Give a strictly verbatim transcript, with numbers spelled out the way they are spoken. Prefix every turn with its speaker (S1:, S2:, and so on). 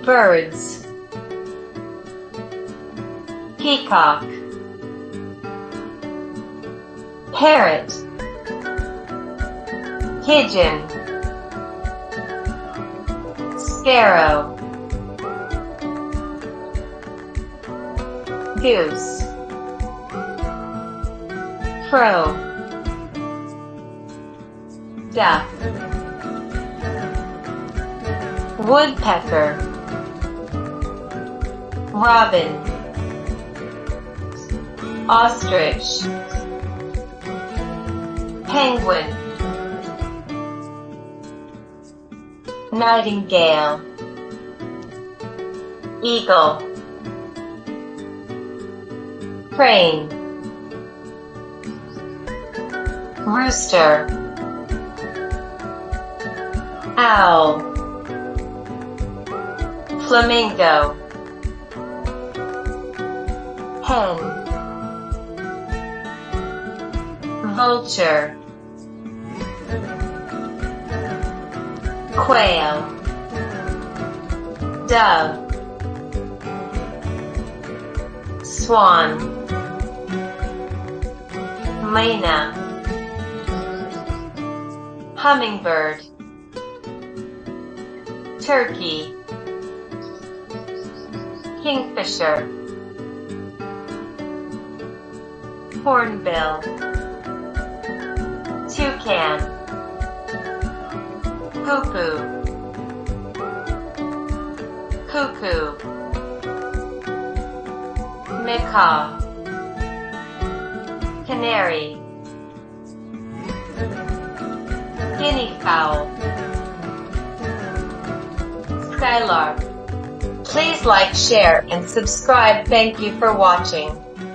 S1: Birds. Peacock. Parrot. Pigeon. Sparrow. Goose. Crow. Duck. Woodpecker. Robin. Ostrich. Penguin. Nightingale. Eagle. Crane. Rooster. Owl. Flamingo. Hen. Vulture. Quail. Dove. Swan. Mynah. Hummingbird. Turkey. Kingfisher. Hornbill. Toucan. Hoopoe. Cuckoo. Macaw. Canary. Guineafowl. Skylark. Please like, share, and subscribe. Thank you for watching.